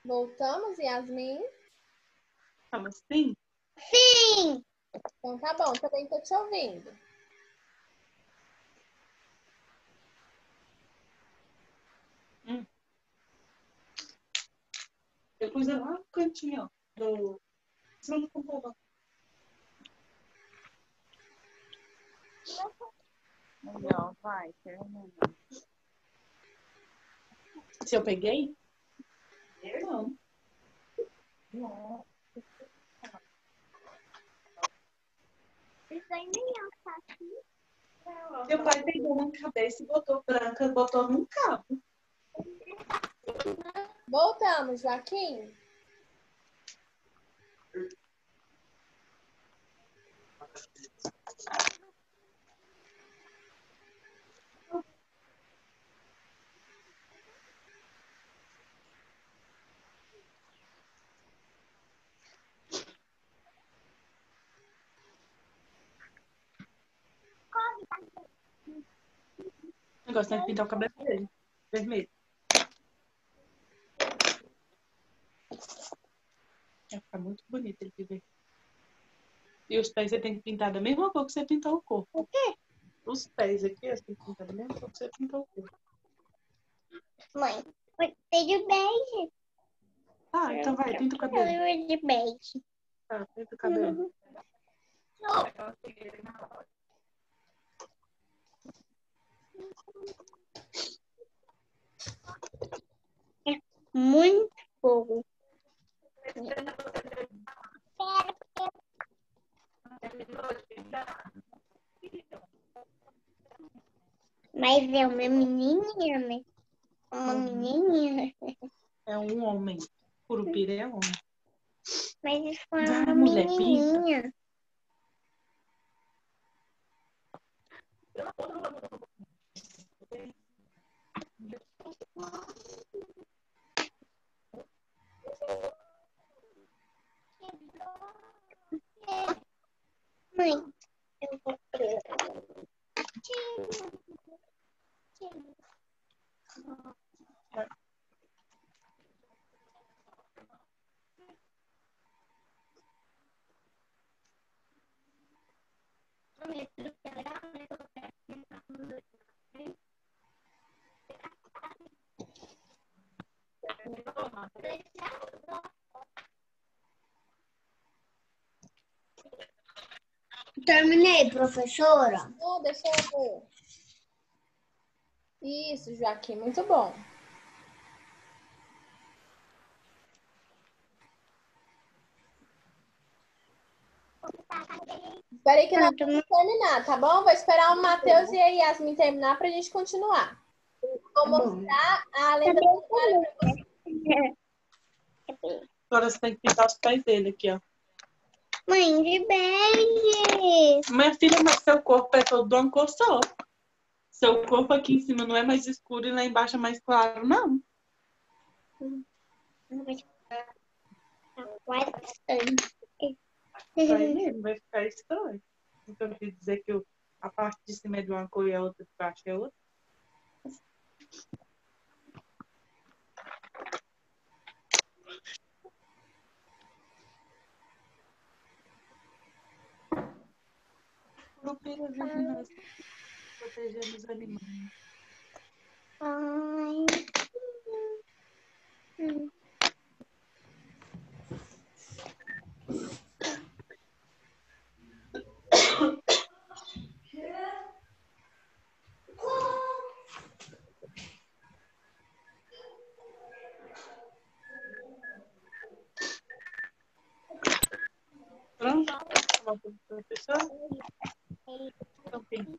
Voltamos, Yasmin? Fala assim? Sim! Então tá bom, também tô te ouvindo. Depois é lá no cantinho, ó, do... Você não computador. Melhor, vai, termina. Se eu peguei? Eu não. Não. Isso aí nem é fácil. Meu pai pegou uma cabeça e botou branca, botou num cabo. Voltamos, Joaquim? O negócio tem que pintar o cabelo dele. Vermelho. Vai ficar muito bonito ele de ver. E os pés você tem que pintar da mesma cor que você pintou o corpo. O quê? Os pés aqui, você tem que pintar da mesma cor que você pintou o corpo. Mãe, gostei de beijo. Ah, então vai, pinta o cabelo. Eu de beijo. Tá, pinta o cabelo. Muito fogo. Mas é uma menininha, né? Uma menininha. É um homem. Curupira é homem. Mas isso é Vai, uma mulher, pinta. menininha. Mãe, eu vou Terminei, professora. Oh, deixa eu ver. Isso, Joaquim, muito bom. Espera aí que nós vamos terminar, tá bom? Vou esperar o Matheus e a Yasmin terminar pra gente continuar. Vou mostrar a lenda da Vitória pra você. Agora você tem que pintar os pés dele aqui, ó. Mãe, de beijo. Minha filha, mas seu corpo é todo de uma cor só. Seu corpo aqui em cima não é mais escuro e lá embaixo é mais claro, não. Vai bastante. Vai mesmo, vai ficar estranho. Então eu quis dizer que a parte de cima é de uma cor e a outra de baixo é outra. Curupira vive nós protegendo os animais. Ai. Pronto? Uma professora? Então, pinta.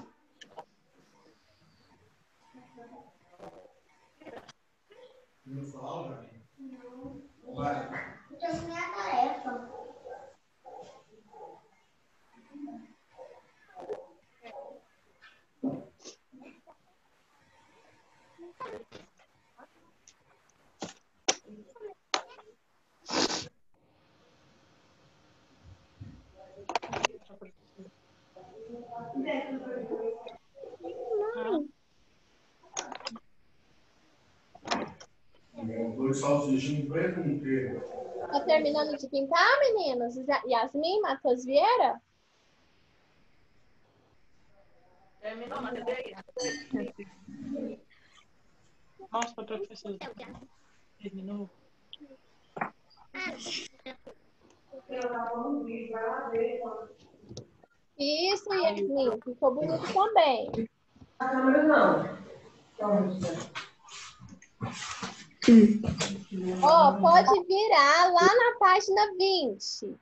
Não fala, não. Vai. Eu terminei a tarefa. Dois salsichinhos preto com queijo. Tá terminando de pintar, meninos? Yasmin, Matheus Vieira? Terminou, Matheus? Mostra para a professora. Terminou? Isso, Yasmin. Ficou bonito também. A câmera não. Ó, pode virar lá na página 20.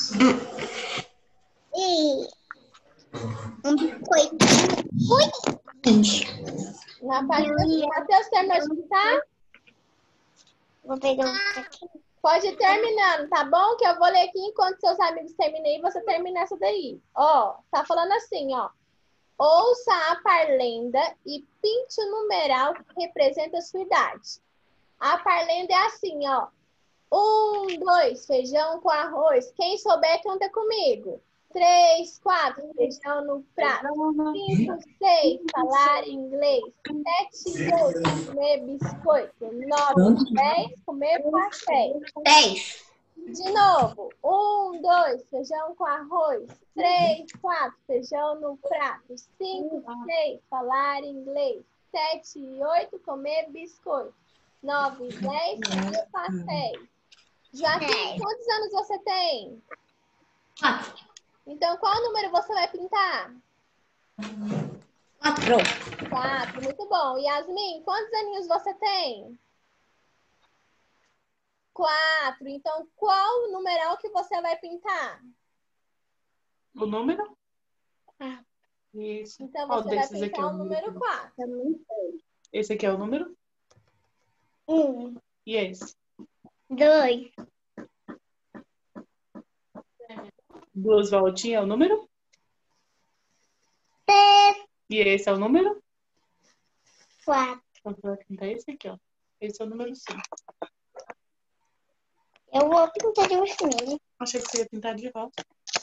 Na página 20. Matheus, terminou de pintar? Vou pegar um aqui. Pode ir terminando, tá bom? Que eu vou ler aqui enquanto seus amigos terminam e você termina essa daí. Ó, tá falando assim, ó. Ouça a parlenda e pinte o numeral que representa a sua idade. A parlenda é assim, ó. 1, 2, feijão com arroz. Quem souber, canta comigo. 3, 4, feijão no prato. 5, 6, falar inglês. 7, 8, comer biscoito. 9, 10, comer pastéis. 10. De novo. 1, 2, feijão com arroz. 3, 4, feijão no prato. 5, 6, falar inglês. 7 e 8, comer biscoito. 9, 10, comer pastéis. Joaquim, quantos anos você tem? 4. Então, qual número você vai pintar? 4. 4, muito bom. Yasmin, quantos aninhos você tem? 4. Então, qual numeral que você vai pintar? O número? Isso. Então, Qual você vai desses aqui é pintar o o número 4. Esse aqui é o número? 1, E esse? 2, Duas voltinhas é o número? 3, E esse é o número? 4. Então, você vai pintar esse aqui, ó. Esse é o número 5. Eu vou pintar de vermelho. Achei que você ia pintar de volta.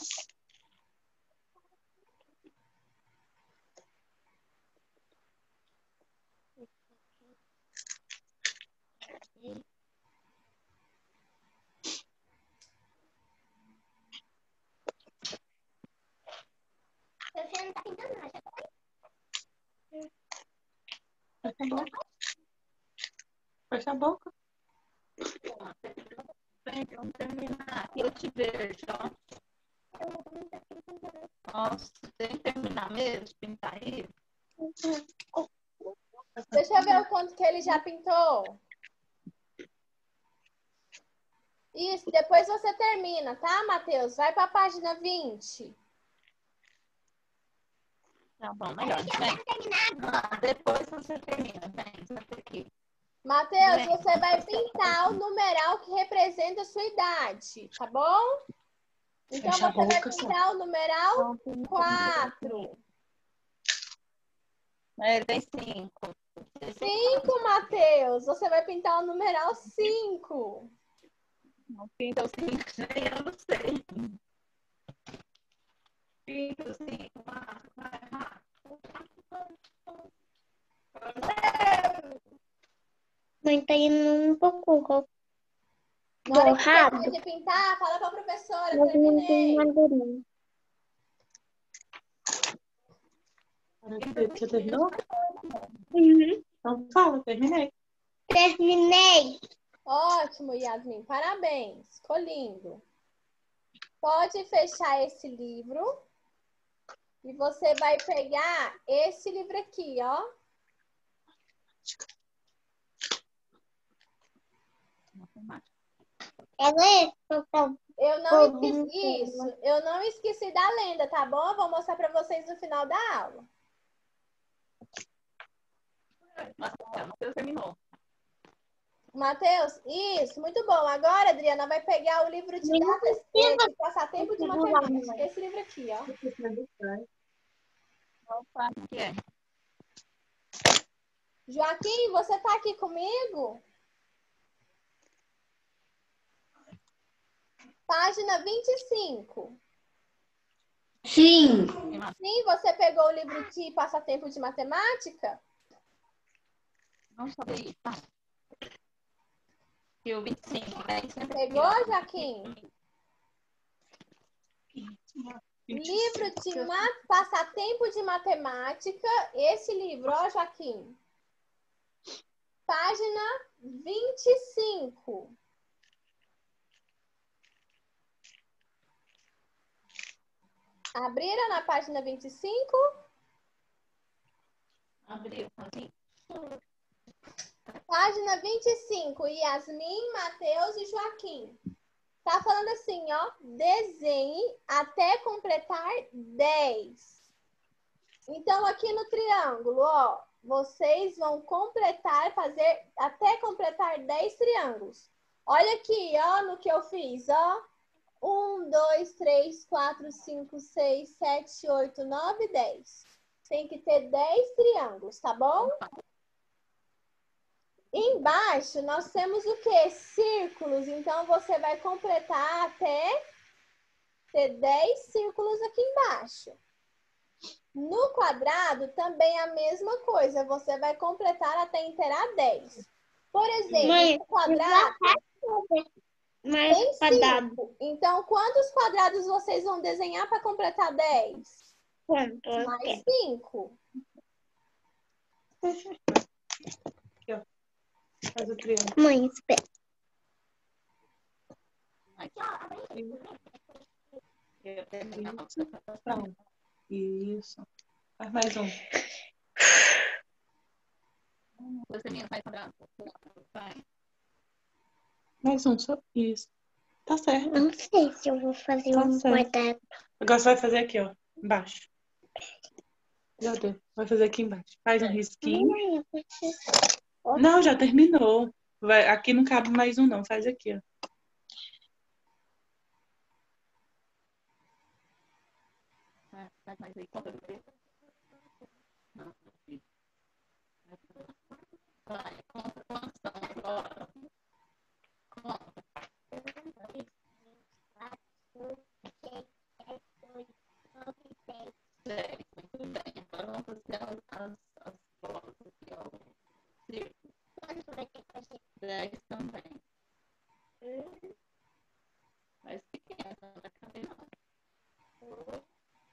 Você não tá pintando nada. Fecha a boca. Fecha a boca. Vamos terminar. Eu te vejo, ó. Nossa, tem que terminar mesmo, pintar aí. Deixa eu ver o quanto que ele já pintou. Isso, depois você termina, tá, Matheus? Vai para a página 20. Tá bom, melhor. Vem. Depois você termina. Vem, senta aqui. Matheus, você vai pintar o numeral que representa a sua idade, tá bom? Então, Fecha a você vai boca, pintar o numeral 4. Ele tem 5. 5, Matheus. Você vai pintar o numeral 5. Não pinta o 5, eu não sei. Pinta o 5. Mãe, tá indo um pouco Na hora que você borrado. terminar de pintar, fala pra professora, Mas não tem terminei. madeirinha. Você terminou? Uhum. Então fala, terminei. Terminei. Ótimo, Yasmin. Parabéns. Ficou lindo. Pode fechar esse livro. E você vai pegar esse livro aqui, ó. Eu não esqueci da lenda, tá bom? Eu vou mostrar para vocês no final da aula. Matheus terminou. Matheus, isso, muito bom. Agora, Adriana, vai pegar o livro de datas de passatempo de matemática. Esse livro aqui, ó. Opa, o que é? Joaquim, você tá aqui comigo? Página 25. Sim. Sim, você pegou o livro de passatempo de matemática? Não sabia. E o 25, né? Sempre Pegou, aqui, ó. Joaquim? 25. Livro de passatempo de matemática. Esse livro, ó, Joaquim. Página 25. Abriram na página 25? Abriu, assim. Página 25. Yasmin, Matheus e Joaquim. Tá falando assim, ó. Desenhe até completar 10. Então, aqui no triângulo, ó. Vocês vão fazer até completar 10 triângulos. Olha aqui, ó, no que eu fiz, ó. 1, 2, 3, 4, 5, 6, 7, 8, 9, 10. Tem que ter 10 triângulos, tá bom? Embaixo, nós temos o quê? Círculos. Então, você vai completar até ter 10 círculos aqui embaixo. No quadrado, também a mesma coisa. Você vai completar até inteirar 10. Por exemplo, no quadrado tem 5. Então, quantos quadrados vocês vão desenhar para completar 10? Mais 5. Aqui, ó. Faz o triângulo. Mãe, espera. Pronto. Isso. Faz mais um. Você mesmo faz quadrado. Vai. Mais um, só isso. Tá certo. Não sei se eu vou fazer Tá um certo. quadrado. Agora você vai fazer aqui, ó. Embaixo. Já deu. Vai fazer aqui embaixo. Faz um risquinho. Mãe, eu preciso. Não, já terminou. Aqui não cabe mais um, não. Faz aqui, ó. Faz mais aí. Conta. Vai, conta quantos são agora. Conta. 10. Muito bem. Agora vamos fazer as bolas aqui, ó. Círculo. 10 também. Mais pequeno, não vai caber não.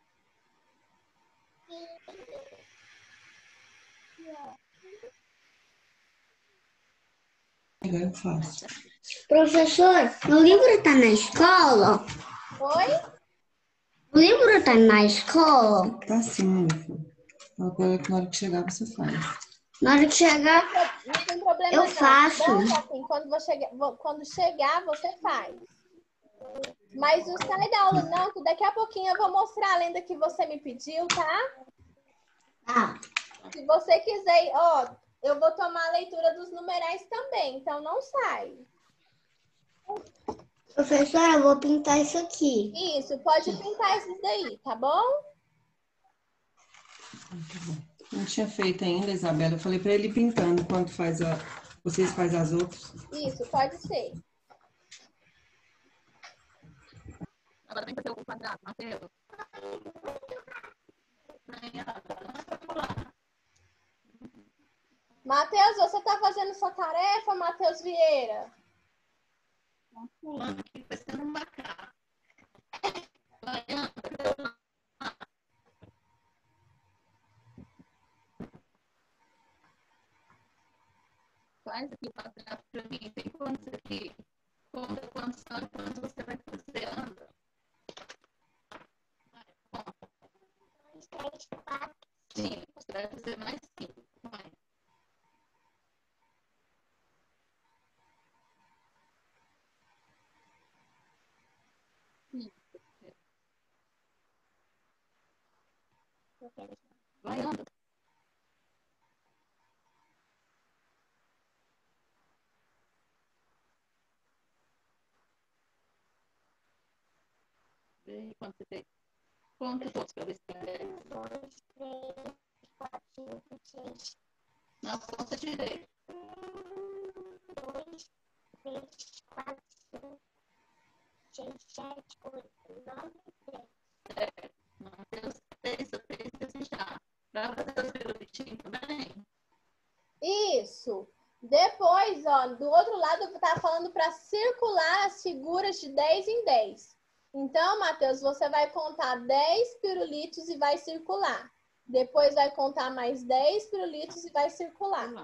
Agora eu faço. Professor, o livro tá na escola? Oi? O livro tá na escola? Tá sim, meu filho. Agora, na hora que chegar, você faz. Na hora que chegar, Não tem problema eu não. faço. Bom, Joaquim, quando chegar, você faz. Mas não sai da aula não, que daqui a pouquinho eu vou mostrar a lenda que você me pediu, tá? Ah, Se você quiser, ó, eu vou tomar a leitura dos numerais também, então não sai. professora, eu vou pintar isso aqui. Isso, pode pintar esses daí, tá bom? Não tinha feito ainda, Isabela. Eu falei pra ele ir pintando enquanto vocês fazem as outras. Isso, pode ser. Agora vem fazer o quadrado, Matheus. Matheus, você tá fazendo sua tarefa, Matheus Vieira? Mano, aqui vai ser um macaco. Vai, anda. Faz aqui o quadrado pra mim. Tem quantos aqui? Conta quantos são e quantos você vai fazer. Anda. Vai, conta. 2, 3, 4. 5. Você vai fazer mais 5. Vai. Vai, anda. Vê quanto você tem. Conta todos pra ver se tem 10. 1, 2, 3, 4, 5, 6. Não, conta direito. 1, 2, 3, 4, 5, 6, 7, 8, 9, 10. Matheus fez já. Pra fazer os pirulitinhos também. Isso. Depois, ó, do outro lado tá falando falando para circular as figuras de 10 em 10. Então, Matheus, você vai contar 10 pirulitos e vai circular. Depois vai contar mais 10 pirulitos e vai circular.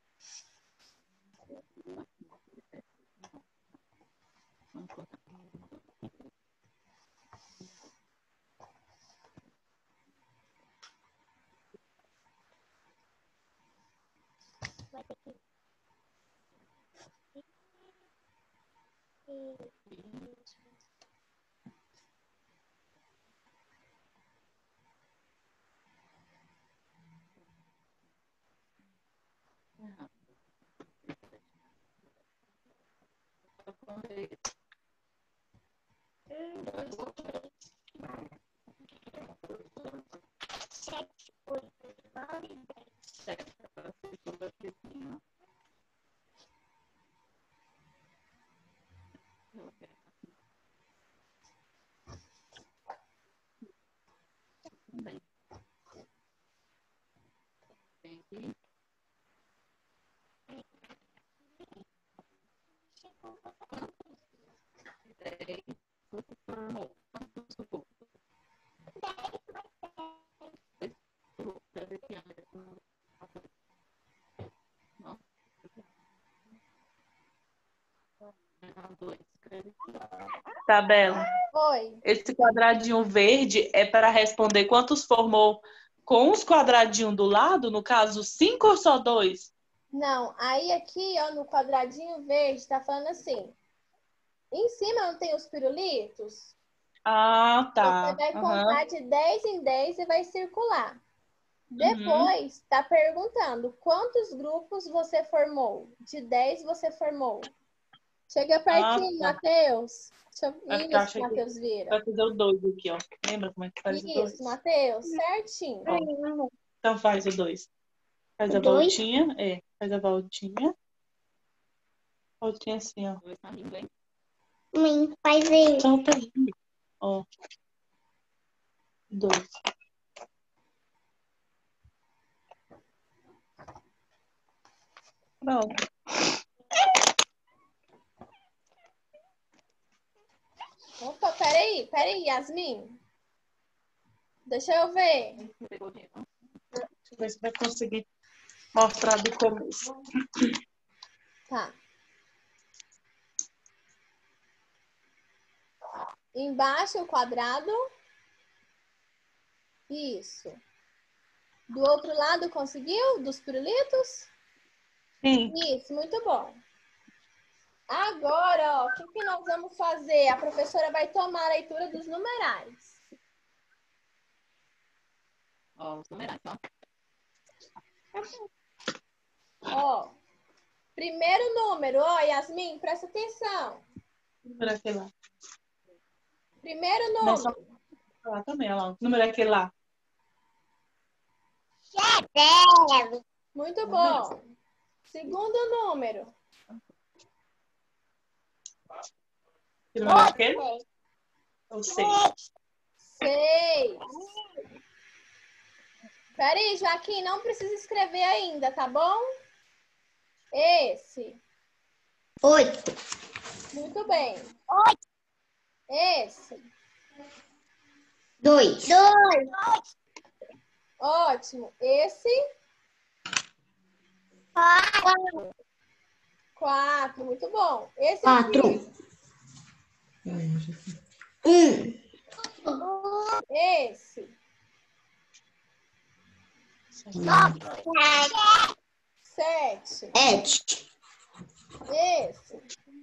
Isabela, Oi. esse quadradinho verde é para responder quantos formou com os quadradinhos do lado, no caso, 5 ou só 2? Não, aí aqui, ó, no quadradinho verde, tá falando assim. Em cima não tem os pirulitos? Ah, tá. Você vai Aham. contar de 10 em 10 e vai circular. Depois, tá perguntando quantos grupos você formou. De 10 você formou. Chega pertinho, tá. Matheus. É porque eu Isso, achei que Matheus Vira. vai fazer o 2 aqui, ó. Lembra como é que faz o 2? Isso, Matheus, certinho. Então faz o 2. Faz a voltinha. Faz a voltinha. Voltinha assim, ó. Mãe, faz aí. Solta aí. Ó. 2. Pronto. Opa, peraí, Yasmin. Deixa eu ver. Deixa eu ver se vai conseguir mostrar do começo. Tá. Embaixo o quadrado. Isso. Do outro lado conseguiu? Dos pirulitos? Sim. Isso, muito bom. Agora, ó, o que nós vamos fazer? A professora vai tomar a leitura dos numerais. Ó, os numerais, ó. Ó, primeiro número, ó, Yasmin, presta atenção. Número é aquele lá. Primeiro Não é só número. lá também, olha lá. O número é aquele lá. Muito bom. Segundo número. Que número é aquele? Ou 6. 6. Peraí, Joaquim, não precisa escrever ainda, tá bom? Esse. 8. Muito bem. Esse. 2. Ótimo. Esse. 4. Muito bom. Esse aqui. 1. Esse. 7. 7. Esse.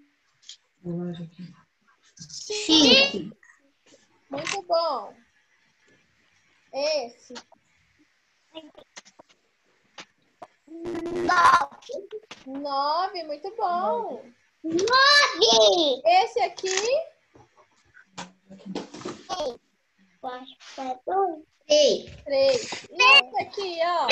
5. Muito bom. Esse. 9. Muito bom. 9. Esse aqui. 3. 3. E esse aqui, ó.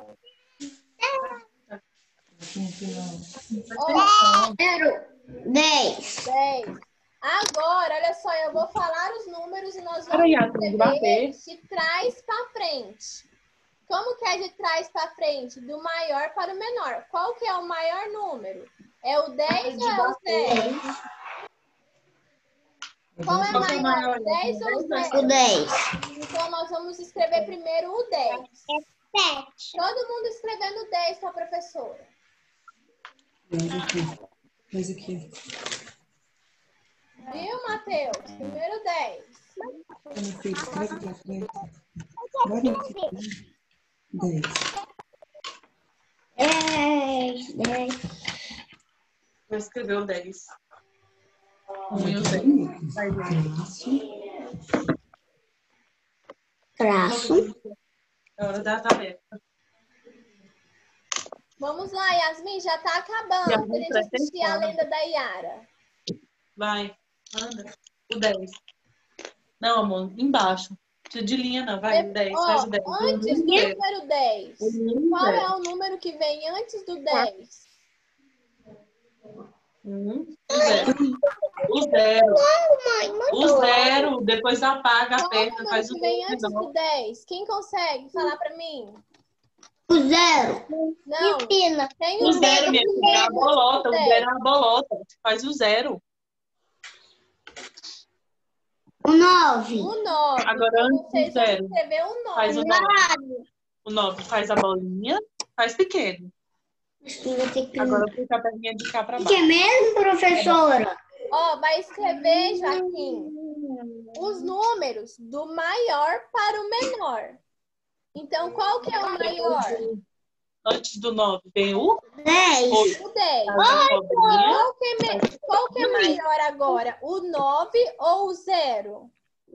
Ó, 10. 10. Agora, olha só, eu vou falar os números e nós vamos Peraí, Yasmin, escrever de trás para frente. Como que é de trás para frente? Do maior para o menor. Qual que é o maior número? É o 10 ou é o 0? Qual é maior, o 10 ou o 0? O 10. Então, nós vamos escrever primeiro o 10. 7. Todo mundo escrevendo 10 para a professora. Faz aqui. Viu, Matheus? Primeiro 10. Meu filho, escreve pra frente. Agora aqui. 10. 10. Vou escrever o 10. 1 e o 10. Vai lá. Traço. É hora da tarefa. Vamos lá, Yasmin, já está acabando. Yasmin, Pra gente presta assistir a atenção. lenda da Yara. Vai. Anda. O 10. Não, amor, embaixo. Precisa de linha, não. Vai, o 10. Faz o 10. Antes do número 10. Qual é o número que vem antes do 10? O 0. O 0. Depois apaga, Qual é o aperta, número faz o que vem 2. antes do 10? Quem consegue falar para mim? O 0. Não, Pina. tem O o 0, minha filha, é a bolota. O 0 é a bolota. Faz o 0. O 9. O 9. Agora, Então, antes do vocês vão 0. escrever o 9. Faz o 9. O 9 faz a bolinha, faz pequeno. Agora puxa a perninha de cá pra O baixo. que é mesmo, professora? Ó, vai escrever, Joaquim, os números do maior para o menor. Então, qual que é o maior? Antes do 9 vem o 10. 8. O 10. Faz a cobrinha. Qual que é maior agora? O 9 ou o 0?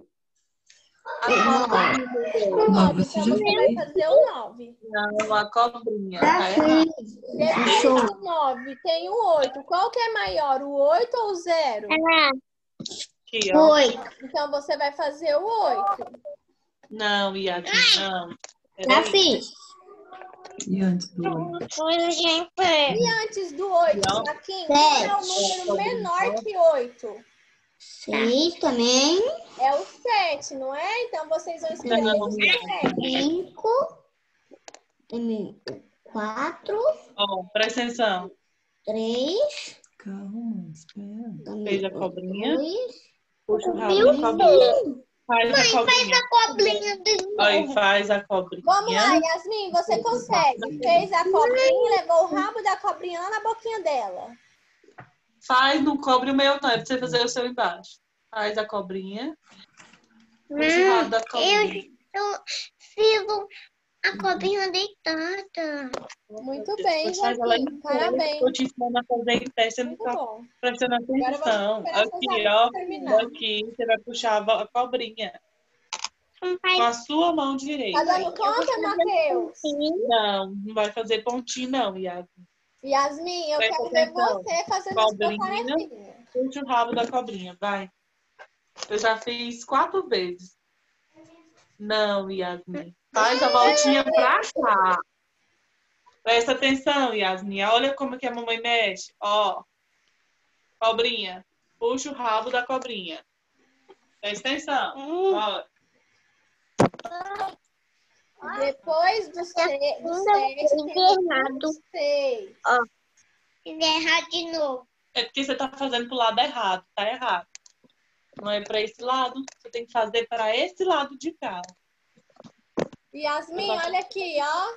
O 9. você Então, já você vai fazer o 9. Não, a cobrinha. Já Tá errado. Depois do 9 tem o 8. Qual que é maior, o 8 ou o 0? Aqui, ó. 8. Então, você vai fazer o 8. Não, Yasmin, não. Já Peraí. fiz. E antes do 8? E antes do 8, Não. Joaquim, qual é o número menor que 8? 6 também. É o 7, não é? Então, vocês vão escrever Não, o 7. 5. 4. Ó, presta atenção. 3. Calma, espera. Fez a cobrinha. 2. Puxa o rabo da cobrinha. Faz a cobrinha. Cobrinha do Aí faz a cobrinha. Vamos lá, Yasmin, você consegue. Fez a cobrinha, levou o rabo da cobrinha lá na boquinha dela. Faz, não cobre o meu, não. É pra você fazer o seu embaixo. Faz a cobrinha. Puxa o rabo da cobrinha. Eu fiz a cobrinha deitada. Muito bem, Depois faz ela em Joaquim. pé. Parabéns. Tô te ensinando a fazer em pé, você não Muito tá bom. prestando Agora atenção. vamos esperar Aqui, seus ó. amigos terminar. Aqui, você vai puxar a cobrinha. Com a sua mão Tá direita. dando conta, Matheus? Não, não vai fazer pontinho, não, Yasmin. Yasmin, eu Presta quero ver atenção. você fazendo a sua Cobrinha. tarefinha. Puxa o rabo da cobrinha, vai. Eu já fiz 4 vezes. Não, Yasmin. Faz a voltinha pra cá. Presta atenção, Yasmin. Olha como que a mamãe mexe. Ó. Cobrinha. Puxa o rabo da cobrinha. Presta atenção. Ó. Depois do 7 tem o 6. Errar de novo. É porque você tá fazendo pro lado errado. Tá errado. Não é pra esse lado. Você tem que fazer para esse lado de cá. Yasmin, olha aqui, ó.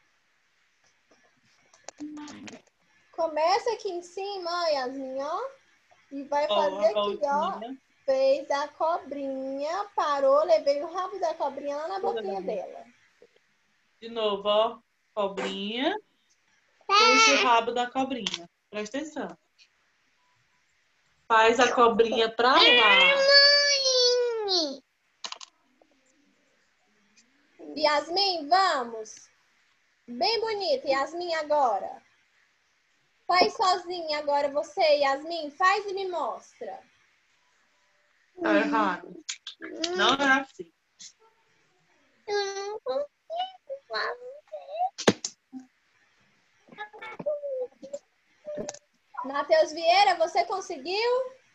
Começa aqui em cima, ó, Yasmin, ó. E vai fazer Ó, a aqui, ó. voltinha. Fez a cobrinha, parou, levei o rabo da cobrinha lá na boquinha dela. De novo, ó. Cobrinha. Puxa o rabo da cobrinha. Presta atenção. Faz a cobrinha pra lá. Mãe! Yasmin, vamos. Bem bonita, Yasmin, agora. Faz sozinha agora você, Yasmin. Faz e me mostra. Tá errado. Não é assim. Eu não consigo fazer. Matheus Vieira, você conseguiu?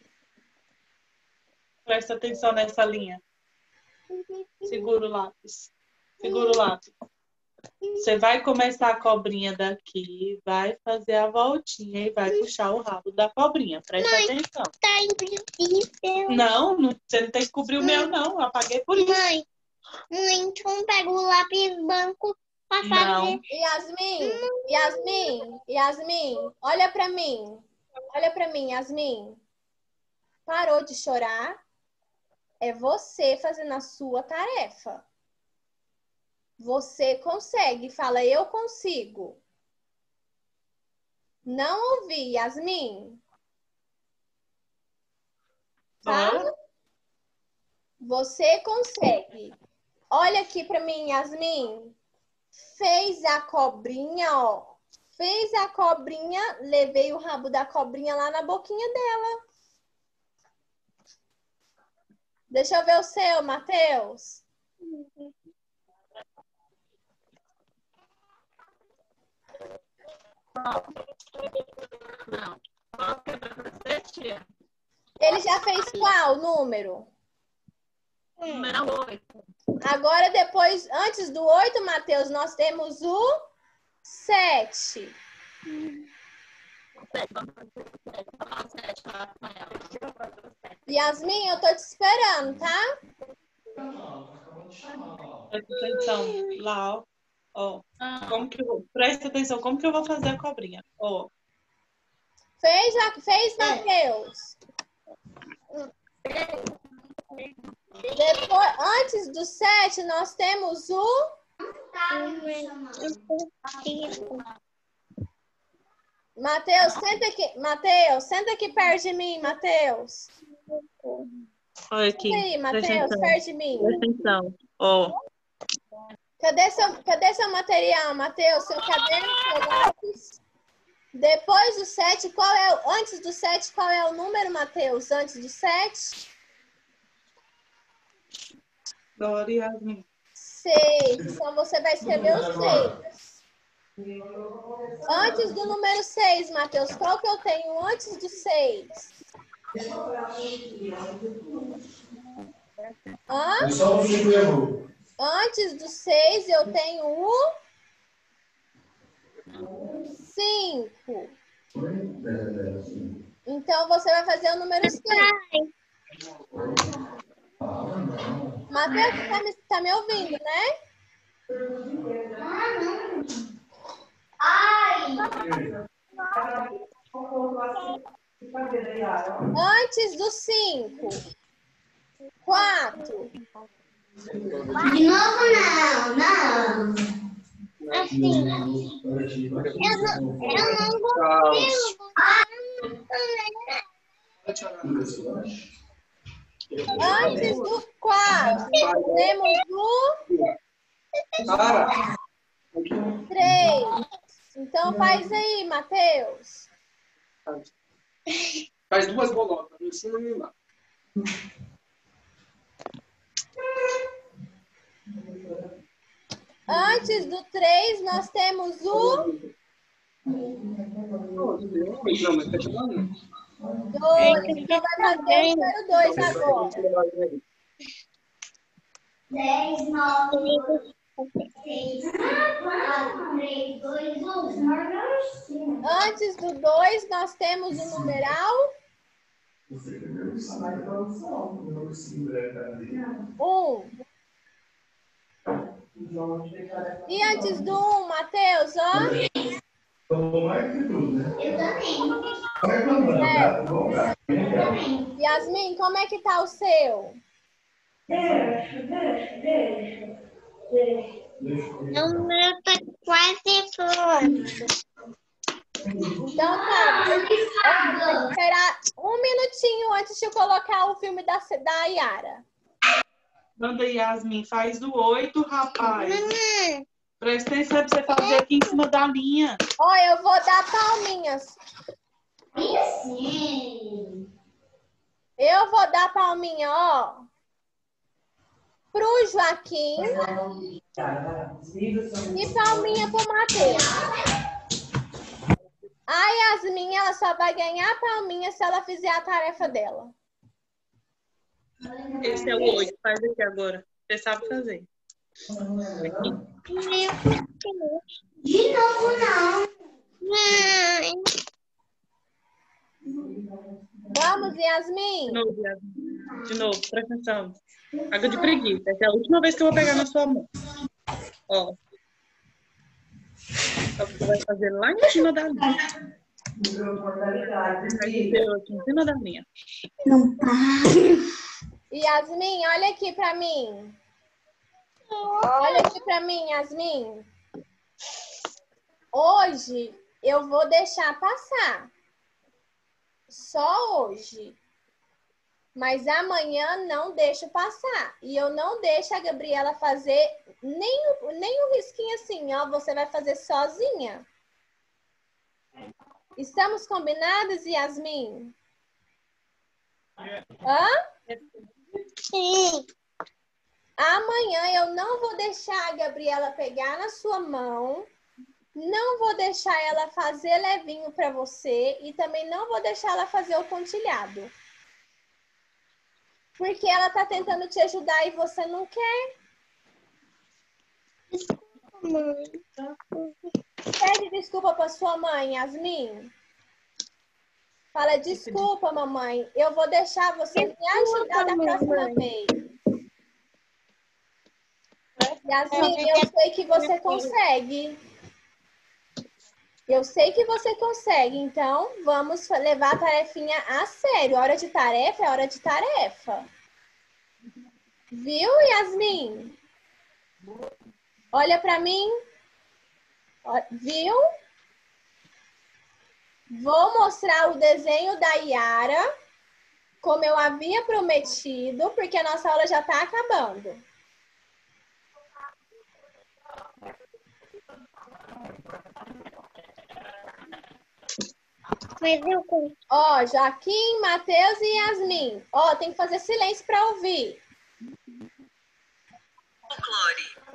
Presta atenção nessa linha. Segura o lápis. Segura o lápis. Você vai começar a cobrinha daqui, vai fazer a voltinha e vai puxar o rabo da cobrinha. Presta atenção. Tá invisível. Não, você não tem que cobrir o meu, não. Eu apaguei por isso. Mãe, então pega o lápis branco pra fazer. Não. Yasmin, olha pra mim. Olha pra mim, Yasmin. Parou de chorar. É você fazendo a sua tarefa. Você consegue. Fala, eu consigo. Não ouvi, Yasmin. Tá? Você consegue. Olha aqui pra mim, Yasmin. Fez a cobrinha, ó. Fez a cobrinha, levei o rabo da cobrinha lá na boquinha dela. Deixa eu ver o seu, Matheus. Não. Qual que vai fazer, tia? Ele já fez qual número? Número 8. Agora, depois, antes do 8, Matheus, nós temos o 7. Yasmin, eu tô te esperando, tá? Presta atenção. Lá, ó. Presta atenção, como que eu vou fazer a cobrinha? Ó. Fez, Matheus? Depois, antes do 7, nós temos o... Matheus, senta aqui. Matheus, senta aqui perto de mim, Matheus. Olha aqui. Senta aí, Presta Matheus, atenção. perto de mim. Presta atenção. Ó. Cadê seu material, Matheus? Seu caderno, seu lápis? Depois do 7, antes do 7, qual é o número, Matheus? Antes do 7? Glória, Yasmin. 6. Então, você vai escrever o 6. Antes do número 6, Matheus, qual que eu tenho antes do 6? Hã? Só o 5 errou. Antes do 6, eu tenho o 5. Então, você vai fazer o número 5. Matheus, você tá me ouvindo, né? Antes do 5. 4. De novo, não. Assim. Eu não consigo. Antes do 4, temos o 3. Então, faz aí, Matheus. Faz 2 bolotas, em cima e embaixo. Antes do 3, nós temos o 2. Então, vai fazer o número 2 agora. 10, 9, 6, 4, 3, 2, 1. Antes do 2, nós temos o numeral 1. E antes do 1, Matheus, ó. Tomou mais que tudo, né? Eu também. Yasmin, como é que tá o seu? O meu tá quase pronto. Então tá, tem que esperar um minutinho antes de eu colocar o filme da Yara. Manda, Yasmin, faz o 8, rapaz. Presta atenção pra você fazer aqui em cima da linha. Ó, eu vou dar palminhas. Eu vou dar palminha, ó, pro Joaquim e palminha pro Matheus. A Yasmin, ela só vai ganhar palminha se ela fizer a tarefa dela. Esse é o 8, faz aqui agora. Você sabe fazer. Aqui. De novo, não. Vamos, Yasmin? De novo, Yasmin. De novo, presta atenção. Água de preguiça. Essa é a última vez que eu vou pegar na sua mão. Ó. Então, você vai fazer lá em cima da linha. Aqui em cima da linha. Não para. Yasmin, olha aqui pra mim. Olha aqui pra mim, Yasmin. Hoje eu vou deixar passar. Só hoje. Mas amanhã não deixo passar. E eu não deixo a Gabriela fazer nem um risquinho assim, ó. Você vai fazer sozinha. Estamos combinados, Yasmin? Hã? Sim. Amanhã eu não vou deixar a Gabriela pegar na sua mão. Não vou deixar ela fazer levinho para você. E também não vou deixar ela fazer o pontilhado. Porque ela tá tentando te ajudar e você não quer. Mãe. Pede desculpa pra sua mãe, Yasmin. Fala, desculpa, mamãe. Eu vou deixar você me ajudar da próxima vez. Yasmin, eu sei que você consegue. Eu sei que você consegue. Então, vamos levar a tarefinha a sério. Hora de tarefa é hora de tarefa. Viu, Yasmin? Olha pra mim. Viu? Vou mostrar o desenho da Yara, como eu havia prometido, porque a nossa aula já está acabando. Mas eu consigo. Ó, Joaquim, Matheus e Yasmin. Ó, tem que fazer silêncio para ouvir. Folclore.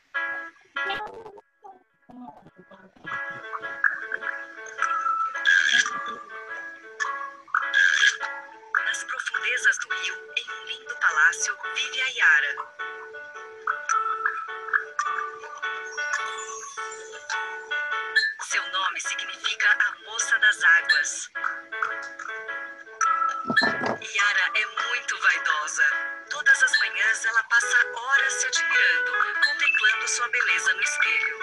Nas profundezas do rio, em um lindo palácio, vive a Yara. Seu nome significa a moça das águas. Yara é muito vaidosa. Todas as manhãs ela passa horas se admirando, contemplando sua beleza no espelho.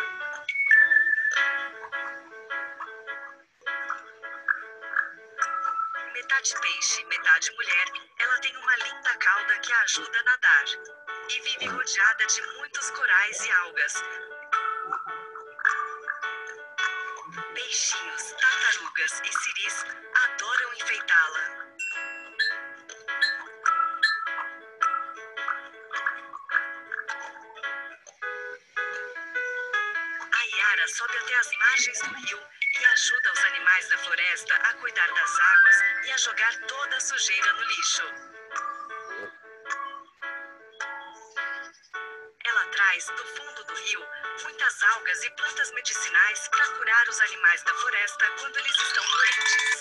Metade peixe, metade mulher, ela tem uma linda cauda que a ajuda a nadar. E vive rodeada de muitos corais e algas. Peixinhos, tartarugas e ciris adoram enfeitá-la. A Yara sobe até as margens do rio e ajuda os animais da floresta a cuidar das águas e a jogar toda a sujeira no lixo. Ela traz, do fundo do rio, muitas algas e plantas medicinais para curar os animais da floresta quando eles estão doentes.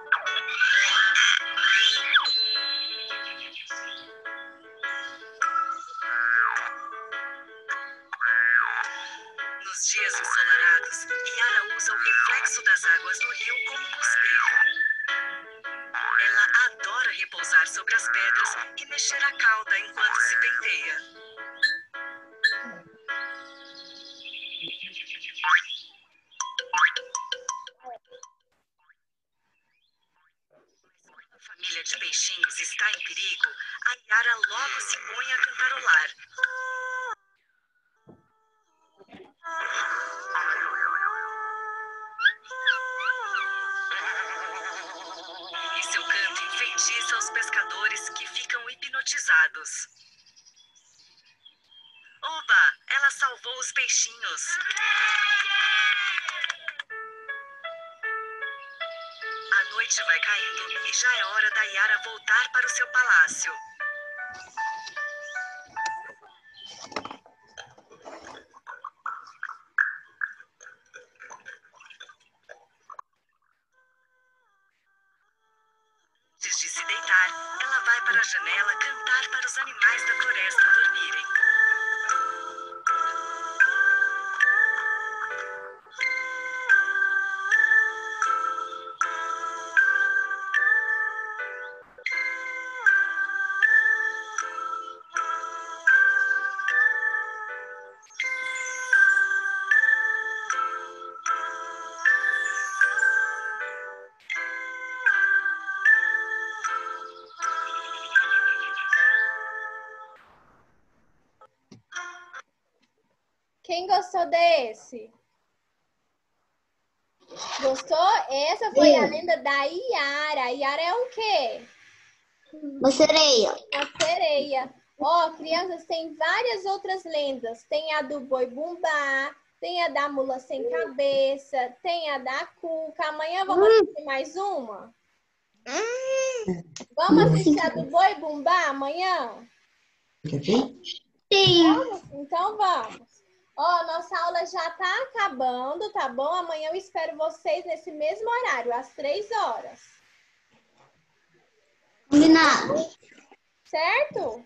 Nos dias ensolarados, Yara usa o reflexo das águas do rio como um espelho. Ela adora repousar sobre as pedras e mexer a cauda enquanto se penteia. Quando a família de peixinhos está em perigo, a Yara logo se põe a cantarolar. E seu canto enfeitiça os pescadores que ficam hipnotizados. Oba! Ela salvou os peixinhos. A noite vai caindo e já é hora da Yara voltar para o seu palácio. Antes de se deitar, ela vai para a janela cantar para os animais da floresta dormirem. Quem gostou desse? Gostou? Essa foi a lenda da Iara. A Iara é o quê? Uma sereia. Uma sereia. Ó, crianças, tem várias outras lendas. Tem a do boi bumbá, tem a da mula sem cabeça, tem a da cuca. Amanhã vamos assistir mais uma? Vamos assistir a do boi bumbá amanhã? Sim. Vamos? Então vamos. Ó, nossa aula já tá acabando, tá bom? Amanhã eu espero vocês nesse mesmo horário, às 3 horas. Combinado. Certo?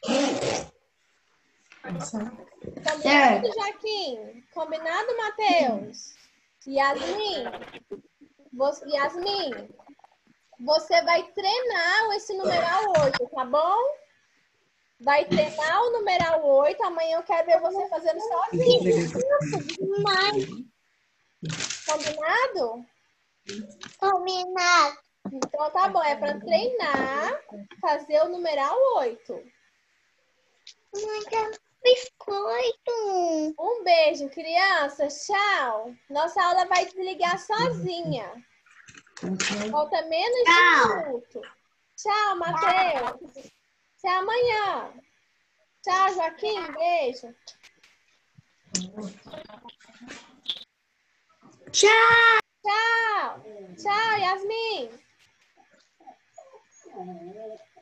Certo. Combinado, Joaquim? Combinado, Matheus? Yasmin? Yasmin, você vai treinar esse numeral 8, tá bom? Vai treinar o numeral 8. Amanhã eu quero ver você fazendo sozinho. Combinado? Combinado. Então tá bom, é para treinar, fazer o numeral 8. Biscoito. Um beijo, crianças. Tchau. Nossa aula vai desligar sozinha. Falta menos de um minuto. Tchau, Matheus. Até amanhã. Tchau, Joaquim. Beijo. Tchau. Tchau. Tchau, Yasmin.